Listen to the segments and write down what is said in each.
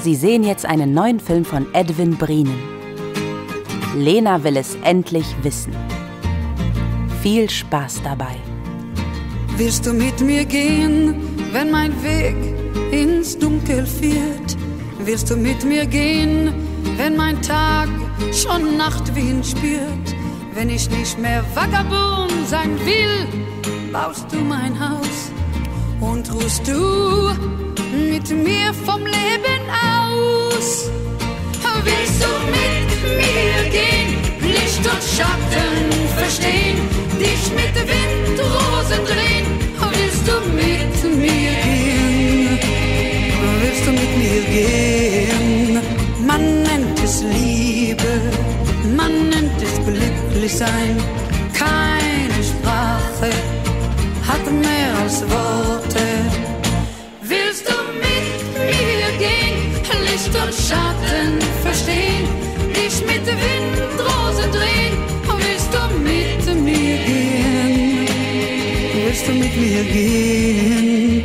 Sie sehen jetzt einen neuen Film von Edwin Brienen. Lena will es endlich wissen. Viel Spaß dabei. Willst du mit mir gehen, wenn mein Weg ins Dunkel führt? Willst du mit mir gehen, wenn mein Tag schon Nachtwind spürt? Wenn ich nicht mehr Vagabund sein will, baust du mein Haus und ruhst du mit mir vom Leben aus. Willst du mit mir gehen, Licht und Schatten verstehen, dich mit Wind, Rosen drehen? Willst du mit mir gehen? Willst du mit mir gehen? Man nennt es Liebe, man nennt es glücklich sein. Keine Sprache hat mehr als Worte. Willst du mit mir gehen, Licht und Schatten verstehen, dich mit Wind, Rosen drehen? Willst du mit mir gehen? Willst du mit mir gehen?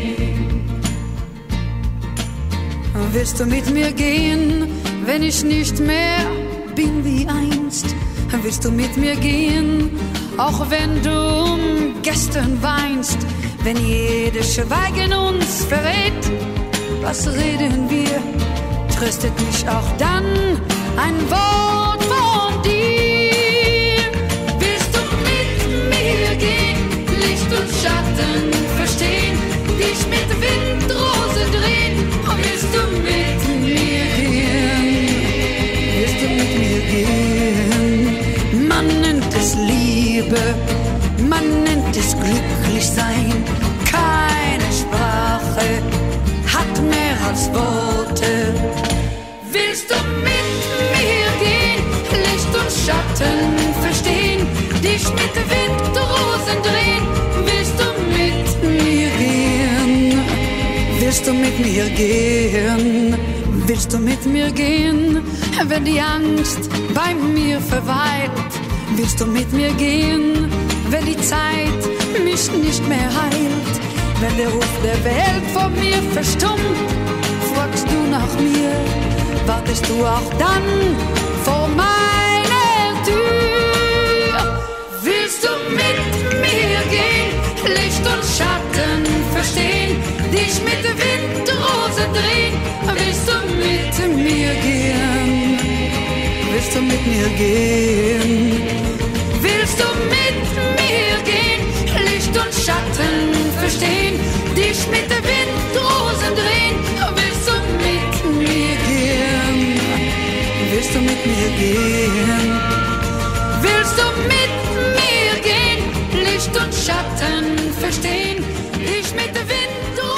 Willst du mit mir gehen, wenn ich nicht mehr bin wie einst? Willst du mit mir gehen, auch wenn du um gestern weinst? Wenn jedes Schweigen uns verrät, was reden wir? Tröstet mich auch dann ein Wort von dir. Willst du mit mir gehen, Licht und Schatten verstehen, dich mit Wind, Rosen drehen? Willst du mit mir gehen? Willst du mit mir gehen? Man nennt es Liebe, man nennt es glücklich sein. Keine Sprache hat mehr als Worte. Willst du mit mir gehen, Licht und Schatten verstehen, dich mit Wind, Rosen drehen? Willst du mit mir gehen? Willst du mit mir gehen? Willst du mit mir gehen, wenn die Angst bei mir verweilt? Willst du mit mir gehen, wenn die Zeit mich nicht mehr heilt? Wenn der Ruf der Welt vor mir verstummt, fragst du nach mir, wartest du auch dann vor meiner Tür? Willst du mit mir gehen, Licht und Schatten verstehen, dich mit Wind, Rosen drehen? Willst du mit mir gehen? Willst du mit mir gehen? Willst du mit mir gehen, Licht und Schatten verstehen, dich mit Wind, Rosen drehen? Willst du mit mir gehen? Willst du mit mir gehen? Willst du mit mir gehen, Licht und Schatten verstehen, dich mit Wind,